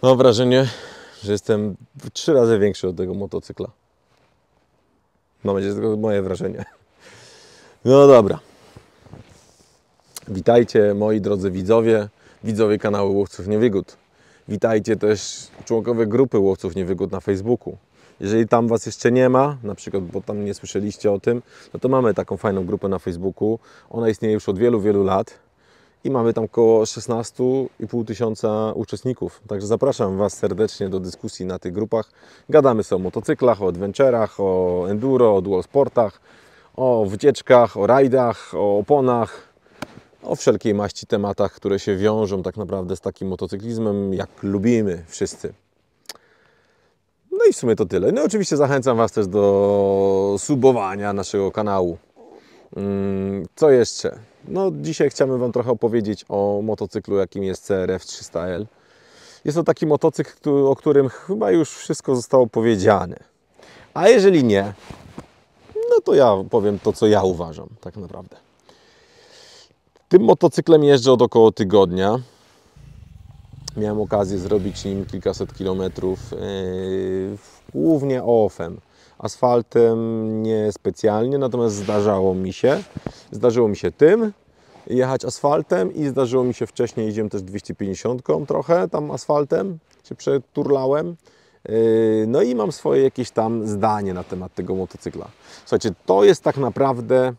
Mam wrażenie, że jestem 3 razy większy od tego motocykla. Mam nadzieję, że to tylko moje wrażenie. No dobra. Witajcie moi drodzy widzowie kanału Łowców Niewygód. Witajcie też członkowie grupy Łowców Niewygód na Facebooku. Jeżeli tam Was jeszcze nie ma, na przykład, bo tam nie słyszeliście o tym, no to mamy taką fajną grupę na Facebooku. Ona istnieje już od wielu, wielu lat i mamy tam około 16,5 tysiąca uczestników. Także zapraszam Was serdecznie do dyskusji na tych grupach. Gadamy sobie o motocyklach, o adventurach, o enduro, o duosportach, o wycieczkach, o rajdach, o oponach, o wszelkiej maści tematach, które się wiążą tak naprawdę z takim motocyklizmem, jak lubimy wszyscy. No i w sumie to tyle. No i oczywiście zachęcam Was też do subowania naszego kanału. Co jeszcze? No dzisiaj chciałbym Wam trochę opowiedzieć o motocyklu, jakim jest CRF 300L. Jest to taki motocykl, o którym chyba już wszystko zostało powiedziane. A jeżeli nie, no to ja powiem to, co ja uważam tak naprawdę. Tym motocyklem jeżdżę od około tygodnia. Miałem okazję zrobić nim kilkaset kilometrów, głównie OFF-em. Asfaltem nie specjalnie, natomiast zdarzyło mi się tym jechać asfaltem i zdarzyło mi się wcześniej, jeździłem też 250 trochę tam asfaltem, się przeturlałem. No i mam swoje jakieś tam zdanie na temat tego motocykla. Słuchajcie, to jest tak naprawdę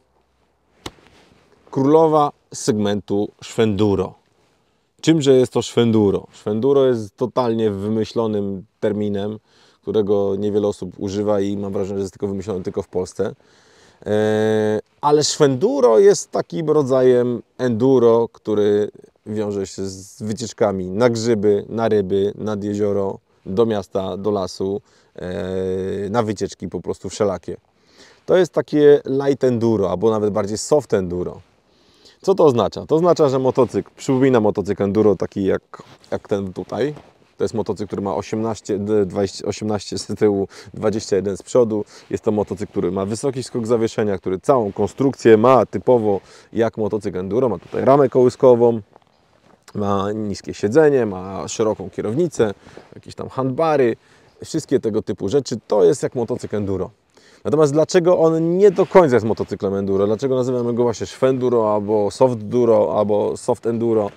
królowa segmentu Szwenduro. Czymże jest to Szwenduro? Szwenduro jest totalnie wymyślonym terminem, którego niewiele osób używa i mam wrażenie, że jest tylko wymyślony tylko w Polsce. Ale Szwenduro jest takim rodzajem enduro, który wiąże się z wycieczkami na grzyby, na ryby, nad jezioro, do miasta, do lasu, na wycieczki po prostu wszelakie. To jest takie light enduro, albo nawet bardziej soft enduro. Co to oznacza? To oznacza, że motocykl przypomina motocykl enduro taki jak ten tutaj. To jest motocykl, który ma 18 z tyłu, 21 z przodu. Jest to motocykl, który ma wysoki skok zawieszenia, który całą konstrukcję ma typowo jak motocykl enduro. Ma tutaj ramę kołyskową, ma niskie siedzenie, ma szeroką kierownicę, jakieś tam handbary, wszystkie tego typu rzeczy. To jest jak motocykl enduro. Natomiast dlaczego on nie do końca jest motocyklem enduro? Dlaczego nazywamy go właśnie Szwenduro, albo softduro, albo soft enduro?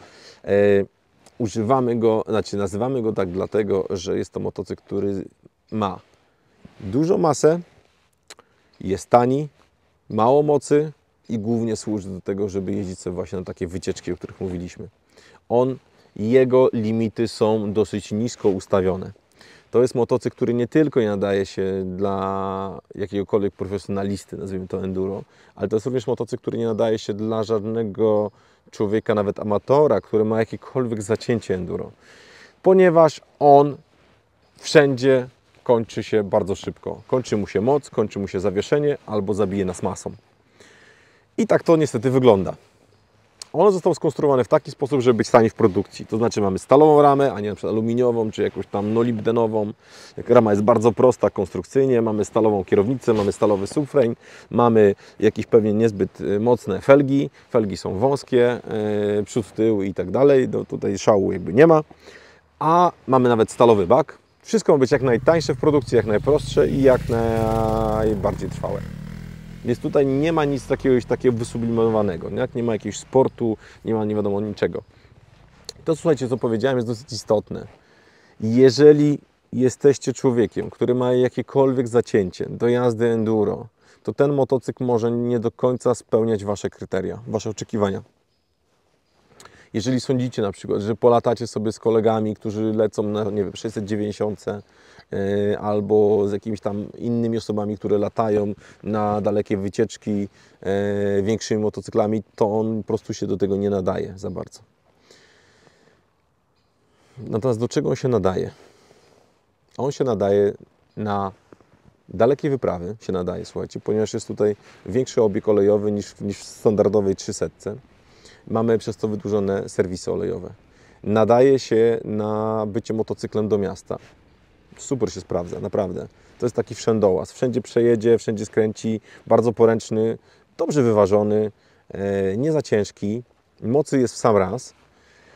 Nazywamy go tak dlatego, że jest to motocykl, który ma dużą masę, jest tani, mało mocy i głównie służy do tego, żeby jeździć sobie właśnie na takie wycieczki, o których mówiliśmy. Jego limity są dosyć nisko ustawione. To jest motocykl, który nie tylko nie nadaje się dla jakiegokolwiek profesjonalisty, nazwijmy to enduro, ale to jest również motocykl, który nie nadaje się dla żadnego człowieka, nawet amatora, który ma jakiekolwiek zacięcie enduro. Ponieważ on wszędzie kończy się bardzo szybko. Kończy mu się moc, kończy mu się zawieszenie albo zabije nas masą. I tak to niestety wygląda. On został skonstruowany w taki sposób, żeby być w stanie w produkcji. To znaczy mamy stalową ramę, a nie na przykład aluminiową, czy jakąś tam nolibdenową. Rama jest bardzo prosta konstrukcyjnie, mamy stalową kierownicę, mamy stalowy subframe, mamy jakieś pewnie niezbyt mocne felgi. Felgi są wąskie, przód, tył i tak dalej. Tutaj szału jakby nie ma. A mamy nawet stalowy bak. Wszystko ma być jak najtańsze w produkcji, jak najprostsze i jak najbardziej trwałe. Więc tutaj nie ma nic takiego wysublimowanego, nie ma jakiegoś sportu, nie ma nie wiadomo niczego. To słuchajcie, co powiedziałem, jest dosyć istotne. Jeżeli jesteście człowiekiem, który ma jakiekolwiek zacięcie do jazdy enduro, to ten motocykl może nie do końca spełniać Wasze kryteria, Wasze oczekiwania. Jeżeli sądzicie na przykład, że polatacie sobie z kolegami, którzy lecą na, nie wiem, 690 albo z jakimiś tam innymi osobami, które latają na dalekie wycieczki większymi motocyklami, to on po prostu się do tego nie nadaje za bardzo. Natomiast do czego on się nadaje? On się nadaje na dalekie wyprawy, słuchajcie, ponieważ jest tutaj większy obieg olejowy niż w standardowej 300. Mamy przez to wydłużone serwisy olejowe. Nadaje się na bycie motocyklem do miasta. Super się sprawdza, naprawdę. To jest taki wszędołaz. Wszędzie przejedzie, wszędzie skręci, bardzo poręczny, dobrze wyważony, nie za ciężki, mocy jest w sam raz.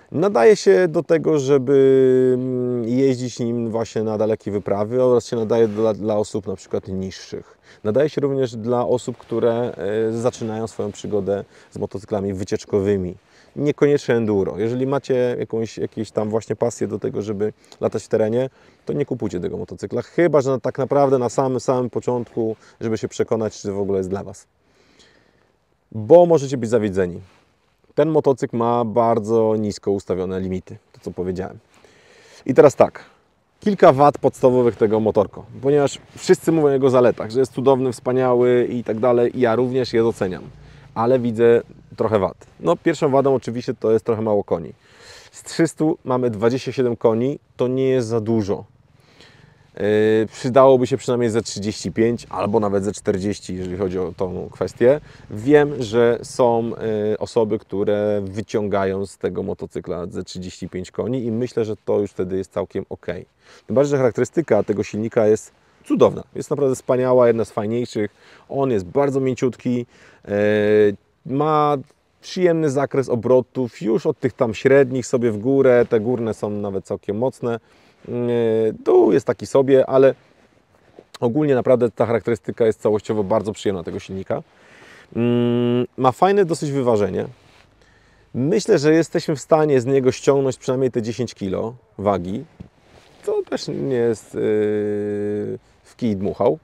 Nadaje się do tego, żeby jeździć nim właśnie na dalekie wyprawy oraz się nadaje dla osób na przykład niższych. Nadaje się również dla osób, które zaczynają swoją przygodę z motocyklami wycieczkowymi. Niekoniecznie enduro. Jeżeli macie jakieś tam właśnie pasję do tego, żeby latać w terenie, to nie kupujcie tego motocykla, chyba że tak naprawdę na samym początku, żeby się przekonać, czy w ogóle jest dla Was. Bo możecie być zawiedzeni. Ten motocykl ma bardzo nisko ustawione limity, to co powiedziałem. I teraz tak, kilka wad podstawowych tego motorko, ponieważ wszyscy mówią o jego zaletach, że jest cudowny, wspaniały i tak dalej, i ja również je doceniam, ale widzę trochę wad. No, pierwszą wadą oczywiście to jest trochę mało koni. Z 300 mamy 27 koni, to nie jest za dużo. Przydałoby się przynajmniej ze 35 albo nawet ze 40, jeżeli chodzi o tą kwestię. Wiem, że są osoby, które wyciągają z tego motocykla ze 35 koni i myślę, że to już wtedy jest całkiem ok. Tym bardziej, że charakterystyka tego silnika jest cudowna. Jest naprawdę wspaniała, jedna z fajniejszych. On jest bardzo mięciutki, ma przyjemny zakres obrotów, już od tych tam średnich sobie w górę, te górne są nawet całkiem mocne. Dół jest taki sobie, ale ogólnie naprawdę ta charakterystyka jest całościowo bardzo przyjemna tego silnika. Ma fajne dosyć wyważenie. Myślę, że jesteśmy w stanie z niego ściągnąć przynajmniej te 10 kg wagi. To też nie jest w kij dmuchał.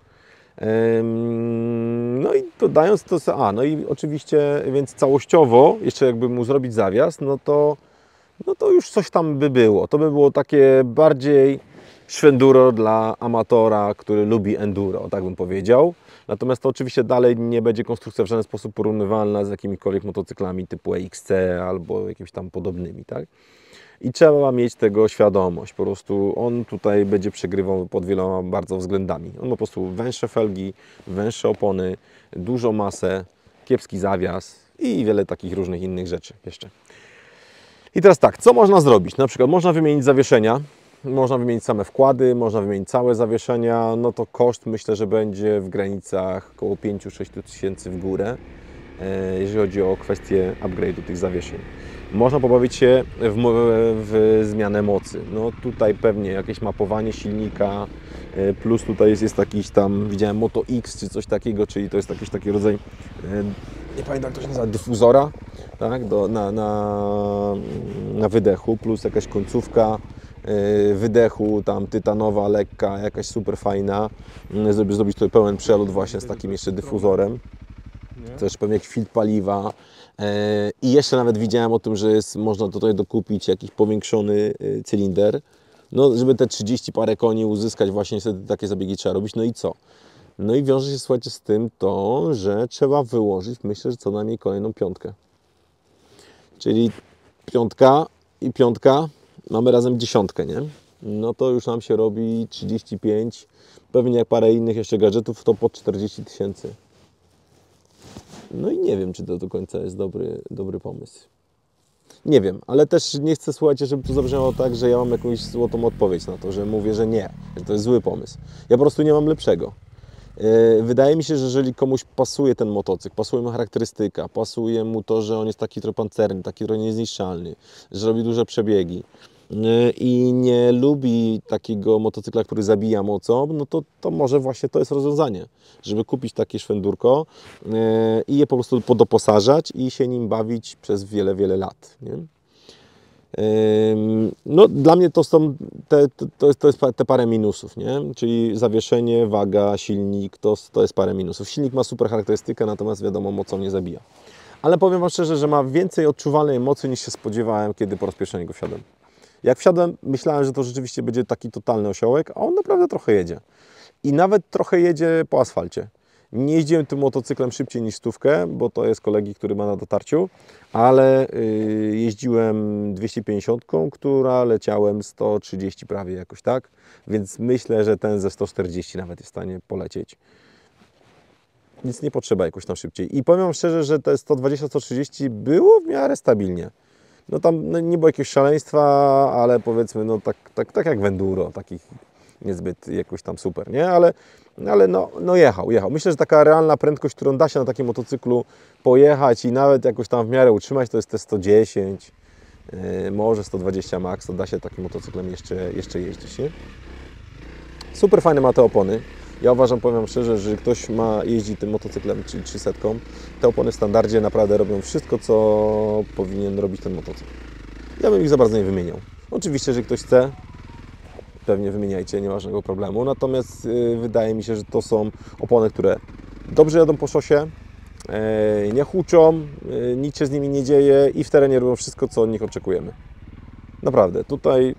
No i dodając to, no i oczywiście, więc całościowo, jeszcze jakby mu zrobić zawias, no to już coś tam by było. To by było takie bardziej szwenduro dla amatora, który lubi enduro, tak bym powiedział. Natomiast to oczywiście dalej nie będzie konstrukcja w żaden sposób porównywalna z jakimikolwiek motocyklami typu EXC albo jakimiś tam podobnymi, tak? I trzeba mieć tego świadomość. Po prostu on tutaj będzie przegrywał pod wieloma bardzo względami. On ma po prostu węższe felgi, węższe opony, dużą masę, kiepski zawias i wiele takich różnych innych rzeczy jeszcze. I teraz tak, co można zrobić? Na przykład można wymienić zawieszenia, można wymienić same wkłady, można wymienić całe zawieszenia, no to koszt myślę, że będzie w granicach około 5-6 tysięcy w górę, jeżeli chodzi o kwestię upgrade'u tych zawieszeń. Można pobawić się w zmianę mocy. No tutaj pewnie jakieś mapowanie silnika, plus tutaj jest jakiś tam, widziałem Moto X czy coś takiego, czyli to jest jakiś taki rodzaj, nie pamiętam jak to się nazywa, dyfuzora, tak, na wydechu, plus jakaś końcówka wydechu, tam tytanowa, lekka, jakaś super fajna, żeby zrobić tutaj pełen przelot właśnie z takim jeszcze dyfuzorem. Też pewnie jakiś filtr paliwa i jeszcze nawet widziałem o tym, że można tutaj dokupić jakiś powiększony cylinder, no żeby te 30 parę koni uzyskać, właśnie niestety takie zabiegi trzeba robić, no i co? No i wiąże się, słuchajcie, z tym to, że trzeba wyłożyć, myślę, że co najmniej kolejną piątkę. Czyli piątka i piątka, mamy razem 10, nie? No to już nam się robi 35, pewnie jak parę innych jeszcze gadżetów, to po 40 tysięcy. No i nie wiem, czy to do końca jest dobry pomysł. Nie wiem, ale też nie chcę, słuchajcie, żeby to zabrzmiało tak, że ja mam jakąś złotą odpowiedź na to, że mówię, że nie, że to jest zły pomysł. Ja po prostu nie mam lepszego. Wydaje mi się, że jeżeli komuś pasuje ten motocykl, pasuje mu charakterystyka, pasuje mu to, że on jest taki trochę pancerny, taki trochę niezniszczalny, że robi duże przebiegi i nie lubi takiego motocykla, który zabija mocą, no to może właśnie to jest rozwiązanie, żeby kupić takie szwendurko i je po prostu podoposażać i się nim bawić przez wiele, wiele lat. Nie? No, dla mnie to są to jest te parę minusów, nie? Czyli zawieszenie, waga, silnik, to jest parę minusów. Silnik ma super charakterystykę, natomiast wiadomo, mocą nie zabija. Ale powiem Wam szczerze, że ma więcej odczuwalnej mocy niż się spodziewałem, kiedy po raz pierwszy na niego wsiadłem. Jak wsiadłem, myślałem, że to rzeczywiście będzie taki totalny osiołek, a on naprawdę trochę jedzie. I nawet trochę jedzie po asfalcie. Nie jeździłem tym motocyklem szybciej niż 100, bo to jest kolegi, który ma na dotarciu, ale jeździłem 250, która leciałem 130 prawie jakoś tak, więc myślę, że ten ze 140 nawet jest w stanie polecieć. Nic nie potrzeba jakoś tam szybciej. I powiem szczerze, że te 120-130 było w miarę stabilnie. No tam nie było jakiegoś szaleństwa, ale powiedzmy, no tak jak w enduro, takich niezbyt jakoś tam super, nie? Ale no jechał. Myślę, że taka realna prędkość, którą da się na takim motocyklu pojechać i nawet jakoś tam w miarę utrzymać, to jest te 110, może 120 max, to da się takim motocyklem jeszcze jeździć, nie? Super fajne ma te opony. Ja uważam, powiem szczerze, że ktoś jeździ tym motocyklem, czyli 300, te opony w standardzie naprawdę robią wszystko, co powinien robić ten motocykl. Ja bym ich za bardzo nie wymieniał. Oczywiście, jeżeli ktoś chce, pewnie wymieniajcie, nie ma żadnego problemu. Natomiast wydaje mi się, że to są opony, które dobrze jadą po szosie, nie huczą, nic się z nimi nie dzieje i w terenie robią wszystko, co od nich oczekujemy. Naprawdę, tutaj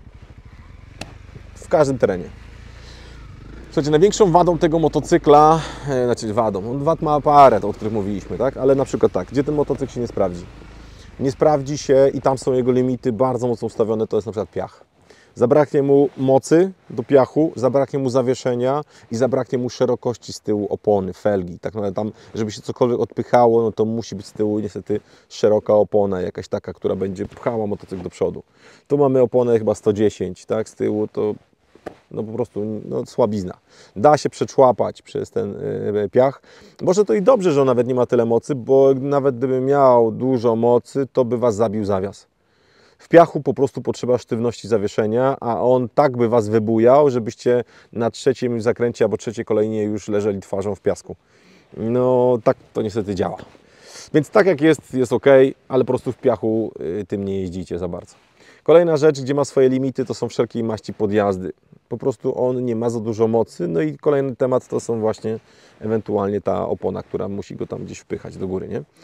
w każdym terenie. Słuchajcie, największą wadą tego motocykla, wad ma parę, o których mówiliśmy, tak? Ale na przykład tak, gdzie ten motocykl się nie sprawdzi? Nie sprawdzi się i tam są jego limity bardzo mocno ustawione, to jest na przykład piach. Zabraknie mu mocy do piachu, zabraknie mu zawieszenia i zabraknie mu szerokości z tyłu opony, felgi. Tak naprawdę tam, żeby się cokolwiek odpychało, no to musi być z tyłu niestety szeroka opona, jakaś taka, która będzie pchała motocykl do przodu. Tu mamy oponę chyba 110, tak? Z tyłu to no po prostu słabizna. Da się przetrzłapać przez ten piach. Może to i dobrze, że on nawet nie ma tyle mocy, bo nawet gdyby miał dużo mocy, to by Was zabił zawias. W piachu po prostu potrzeba sztywności zawieszenia, a on tak by Was wybujał, żebyście na trzecim zakręcie albo trzeciej kolejnie już leżeli twarzą w piasku. No tak to niestety działa. Więc tak jak jest ok, ale po prostu w piachu tym nie jeździcie za bardzo. Kolejna rzecz, gdzie ma swoje limity, to są wszelkiej maści podjazdy. Po prostu on nie ma za dużo mocy. No i kolejny temat to są właśnie ewentualnie ta opona, która musi go tam gdzieś wpychać do góry, nie?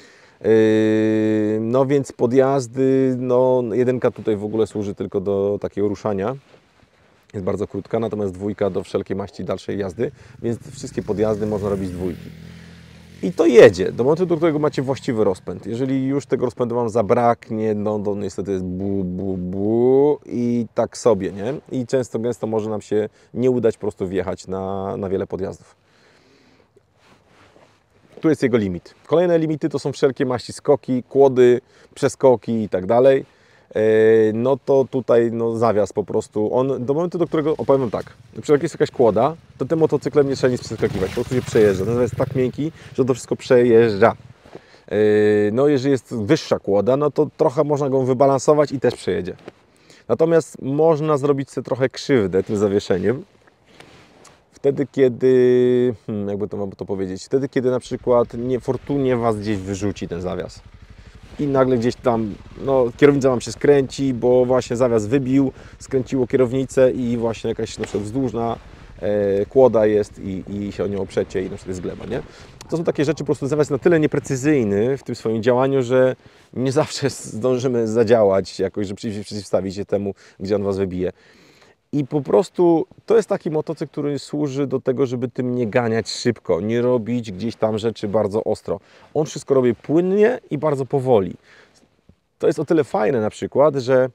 No więc podjazdy, no jedynka tutaj w ogóle służy tylko do takiego ruszania. Jest bardzo krótka, natomiast dwójka do wszelkiej maści dalszej jazdy, więc wszystkie podjazdy można robić z dwójki. I to jedzie, do momentu, do którego macie właściwy rozpęd. Jeżeli już tego rozpędu Wam zabraknie, no to niestety jest bu i tak sobie, nie? I gęsto może nam się nie udać po prostu wjechać na wiele podjazdów. Tu jest jego limit. Kolejne limity to są wszelkie maści skoki, kłody, przeskoki i tak dalej. No to tutaj zawias po prostu, on do momentu, do którego, opowiem tak, jak jest jakaś kłoda, to tym motocyklem nie trzeba nic przeskakiwać, po prostu się przejeżdża. Ten zawias jest tak miękki, że to wszystko przejeżdża. No jeżeli jest wyższa kłoda, no to trochę można go wybalansować i też przejedzie. Natomiast można zrobić sobie trochę krzywdę tym zawieszeniem. Wtedy, kiedy, jakby to mam to powiedzieć, wtedy, kiedy na przykład niefortunnie Was gdzieś wyrzuci ten zawias. I nagle gdzieś tam, kierownica Wam się skręci, bo właśnie zawias wybił, skręciło kierownicę i właśnie jakaś na przykład wzdłużna kłoda jest i się o nią oprzecie i na przykład jest gleba, nie? To są takie rzeczy, po prostu zawias na tyle nieprecyzyjny w tym swoim działaniu, że nie zawsze zdążymy zadziałać jakoś, że przeciwstawić się temu, gdzie on Was wybije. I po prostu to jest taki motocykl, który służy do tego, żeby tym nie ganiać szybko, nie robić gdzieś tam rzeczy bardzo ostro. On wszystko robi płynnie i bardzo powoli. To jest o tyle fajne na przykład, że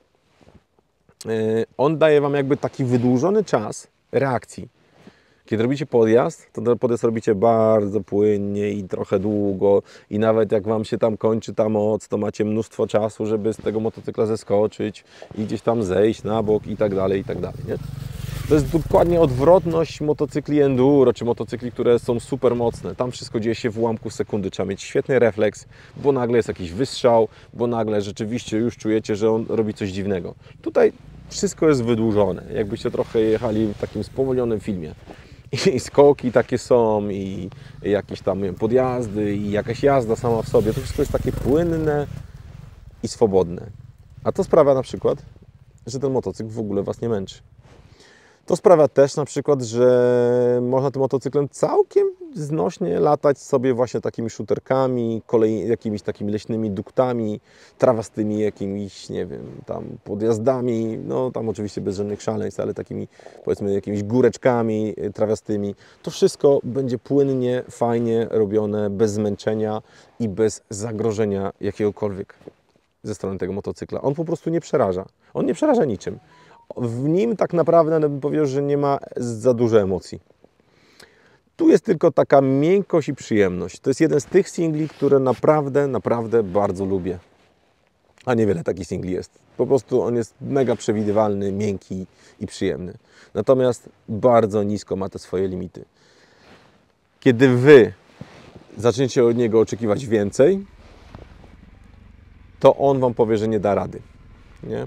on daje Wam jakby taki wydłużony czas reakcji. Kiedy robicie podjazd, to ten podjazd robicie bardzo płynnie i trochę długo i nawet jak Wam się tam kończy ta moc, to macie mnóstwo czasu, żeby z tego motocykla zeskoczyć i gdzieś tam zejść na bok i tak dalej, nie? To jest dokładnie odwrotność motocykli enduro, czy motocykli, które są super mocne. Tam wszystko dzieje się w ułamku sekundy. Trzeba mieć świetny refleks, bo nagle jest jakiś wystrzał, bo nagle rzeczywiście już czujecie, że on robi coś dziwnego. Tutaj wszystko jest wydłużone, jakbyście trochę jechali w takim spowolnionym filmie. I skoki takie są, i jakieś tam podjazdy, i jakaś jazda sama w sobie. To wszystko jest takie płynne i swobodne. A to sprawia na przykład, że ten motocykl w ogóle Was nie męczy. To sprawia też na przykład, że można tym motocyklem całkiem znośnie latać sobie właśnie takimi shooterkami, jakimiś takimi leśnymi duktami, trawastymi jakimiś, nie wiem, tam podjazdami, no tam oczywiście bez żadnych szaleństw, ale takimi powiedzmy jakimiś góreczkami trawiastymi. To wszystko będzie płynnie, fajnie robione, bez zmęczenia i bez zagrożenia jakiegokolwiek ze strony tego motocykla. On po prostu nie przeraża. On nie przeraża niczym. W nim tak naprawdę bym powiedział, że nie ma za dużo emocji. Tu jest tylko taka miękkość i przyjemność. To jest jeden z tych singli, które naprawdę bardzo lubię. A niewiele takich singli jest. Po prostu on jest mega przewidywalny, miękki i przyjemny. Natomiast bardzo nisko ma te swoje limity. Kiedy Wy zaczniecie od niego oczekiwać więcej, to on Wam powie, że nie da rady. nie?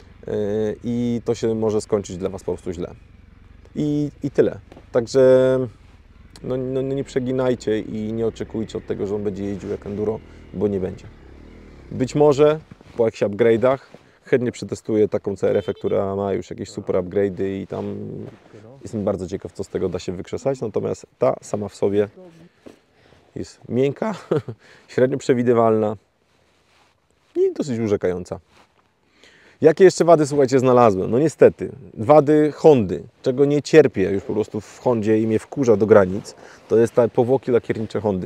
I to się może skończyć dla Was po prostu źle. I tyle. Także no nie przeginajcie i nie oczekujcie od tego, że on będzie jeździł jak enduro, bo nie będzie. Być może po jakichś upgrade'ach chętnie przetestuję taką CRF-ę, która ma już jakieś super upgrade'y i tam jestem bardzo ciekaw, co z tego da się wykrzesać. Natomiast ta sama w sobie jest miękka, średnio przewidywalna i dosyć urzekająca. Jakie jeszcze wady, słuchajcie, znalazłem? No niestety, wady Hondy, czego nie cierpię już po prostu w Hondzie i mnie wkurza do granic, to jest te powłoki lakiernicze Hondy.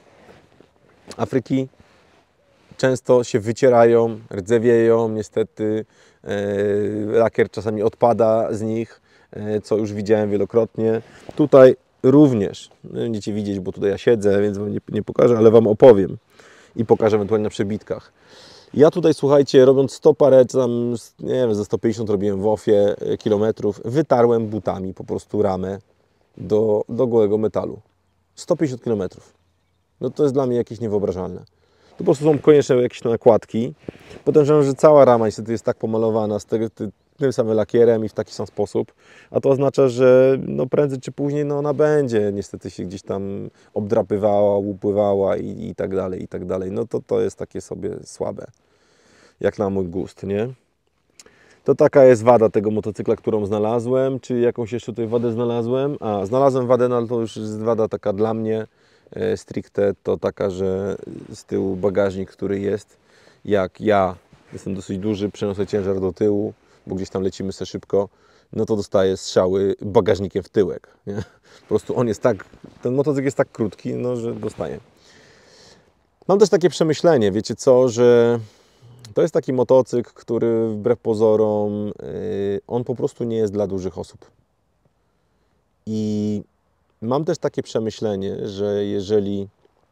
Afryki często się wycierają, rdzewieją, niestety lakier czasami odpada z nich, co już widziałem wielokrotnie. Tutaj również, będziecie widzieć, bo tutaj ja siedzę, więc Wam nie pokażę, ale Wam opowiem i pokażę ewentualnie na przebitkach. Ja tutaj, słuchajcie, robiąc 100 parę, tam, nie wiem, ze 150 robiłem w OFie kilometrów, wytarłem butami po prostu ramę do gołego metalu. 150 km. No to jest dla mnie jakieś niewyobrażalne. To po prostu są konieczne jakieś nakładki. Podejrzewam, że cała rama niestety jest tak pomalowana z tym samym lakierem i w taki sam sposób, a to oznacza, że no prędzej czy później no ona będzie niestety się gdzieś tam obdrapywała, upływała i tak dalej, i tak dalej. No to jest takie sobie słabe, jak na mój gust, nie? To taka jest wada tego motocykla, którą znalazłem. Czy jakąś jeszcze tutaj wadę znalazłem? Znalazłem wadę, no ale to już jest wada taka dla mnie stricte, to taka, że z tyłu bagażnik, który jest, jak ja jestem dosyć duży, przenoszę ciężar do tyłu, bo gdzieś tam lecimy sobie szybko, no to dostaję strzały bagażnikiem w tyłek, nie? Po prostu on jest tak, ten motocykl jest tak krótki, no, że dostaję. Mam też takie przemyślenie, wiecie co, że to jest taki motocykl, który wbrew pozorom, on po prostu nie jest dla dużych osób. I mam też takie przemyślenie, że jeżeli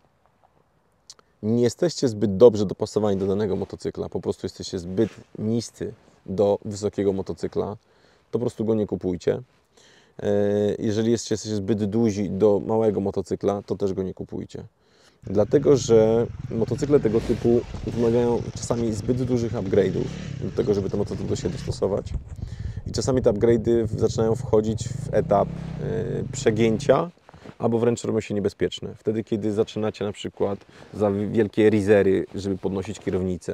nie jesteście zbyt dobrze dopasowani do danego motocykla, po prostu jesteście zbyt niscy do wysokiego motocykla, to po prostu go nie kupujcie. Jeżeli jesteście zbyt duzi do małego motocykla, to też go nie kupujcie. Dlatego, że motocykle tego typu wymagają czasami zbyt dużych upgrade'ów do tego, żeby ten motocykl do siebie dostosować. I czasami te upgrade'y zaczynają wchodzić w etap przegięcia, albo wręcz robią się niebezpieczne. Wtedy, kiedy zaczynacie na przykład za wielkie rizery, żeby podnosić kierownicę,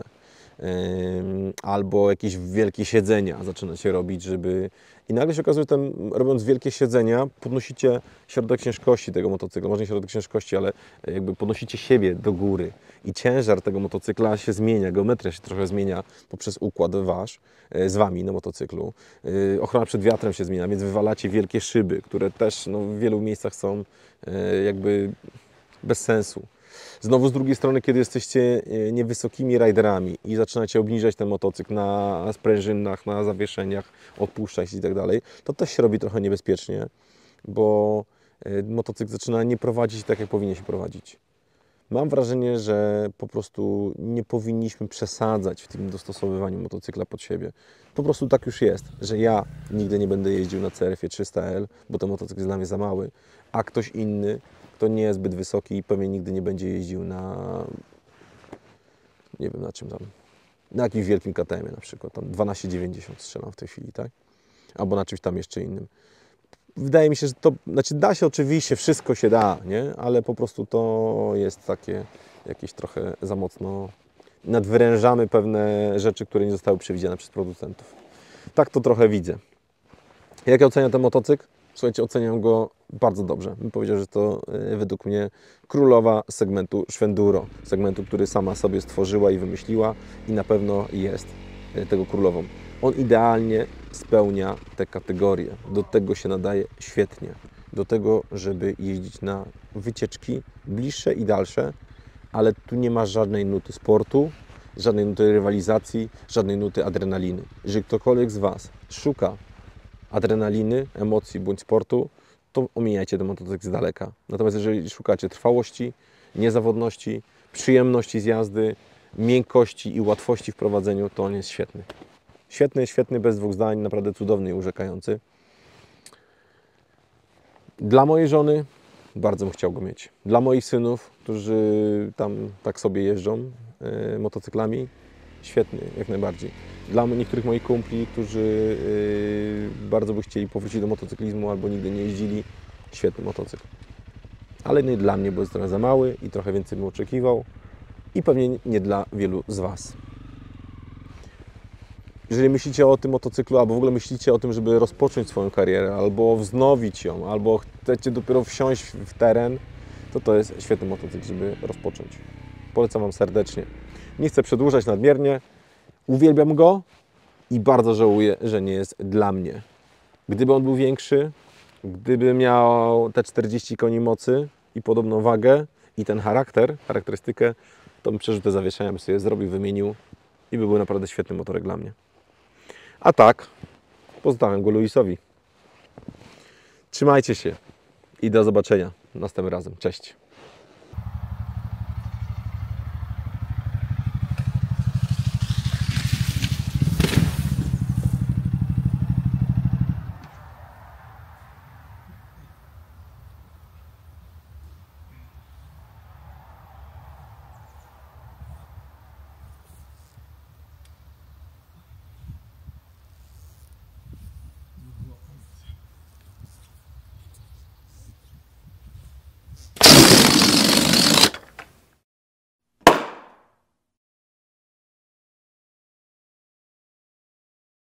albo jakieś wielkie siedzenia zaczynacie robić, żeby... I nagle się okazuje, że robiąc wielkie siedzenia, podnosicie środek ciężkości tego motocykla, może nie środek ciężkości, ale jakby podnosicie siebie do góry i ciężar tego motocykla się zmienia, geometria się trochę zmienia poprzez układ wasz z Wami na motocyklu. Ochrona przed wiatrem się zmienia, więc wywalacie wielkie szyby, które też no, w wielu miejscach są jakby bez sensu. Znowu z drugiej strony, kiedy jesteście niewysokimi riderami i zaczynacie obniżać ten motocykl na sprężynach, na zawieszeniach, odpuszczać i tak dalej, to też się robi trochę niebezpiecznie, bo motocykl zaczyna nie prowadzić tak, jak powinien się prowadzić. Mam wrażenie, że po prostu nie powinniśmy przesadzać w tym dostosowywaniu motocykla pod siebie. Po prostu tak już jest, że ja nigdy nie będę jeździł na CRF-ie 300L, bo ten motocykl jest dla mnie za mały, a ktoś inny, kto nie jest zbyt wysoki i pewnie nigdy nie będzie jeździł na, nie wiem na czym tam, na jakimś wielkim KTM-ie na przykład, tam 1290 strzelam w tej chwili, tak? Albo na czymś tam jeszcze innym. Wydaje mi się, że to, znaczy da się oczywiście, wszystko się da, nie? Ale po prostu to jest takie jakieś trochę za mocno, nadwyrężamy pewne rzeczy, które nie zostały przewidziane przez producentów. Tak to trochę widzę. Jak ja oceniam ten motocykl? Słuchajcie, oceniam go bardzo dobrze. Bym powiedział, że to według mnie królowa segmentu Schwenduro. Segmentu, który sama sobie stworzyła i wymyśliła i na pewno jest tego królową. On idealnie spełnia te kategorie. Do tego się nadaje świetnie. Do tego, żeby jeździć na wycieczki bliższe i dalsze, ale tu nie ma żadnej nuty sportu, żadnej nuty rywalizacji, żadnej nuty adrenaliny. Jeżeli ktokolwiek z Was szuka adrenaliny, emocji bądź sportu, to omijajcie ten motocykl z daleka. Natomiast jeżeli szukacie trwałości, niezawodności, przyjemności z jazdy, miękkości i łatwości w prowadzeniu, to on jest świetny. Świetny, świetny, bez dwóch zdań, naprawdę cudowny i urzekający. Dla mojej żony bardzo bym chciał go mieć. Dla moich synów, którzy tam tak sobie jeżdżą motocyklami, świetny, jak najbardziej. Dla niektórych moich kumpli, którzy bardzo by chcieli powrócić do motocyklizmu albo nigdy nie jeździli, świetny motocykl. Ale nie dla mnie, bo jest trochę za mały i trochę więcej bym oczekiwał i pewnie nie dla wielu z Was. Jeżeli myślicie o tym motocyklu, albo w ogóle myślicie o tym, żeby rozpocząć swoją karierę, albo wznowić ją, albo chcecie dopiero wsiąść w teren, to jest świetny motocykl, żeby rozpocząć. Polecam Wam serdecznie. Nie chcę przedłużać nadmiernie. Uwielbiam go i bardzo żałuję, że nie jest dla mnie. Gdyby on był większy, gdyby miał te 40 koni mocy i podobną wagę i ten charakterystykę, to bym przerzutę zawieszenia bym sobie zrobił, wymienił i by był naprawdę świetny motorek dla mnie. A tak, pozdrawiam go Luisowi. Trzymajcie się i do zobaczenia następnym razem. Cześć.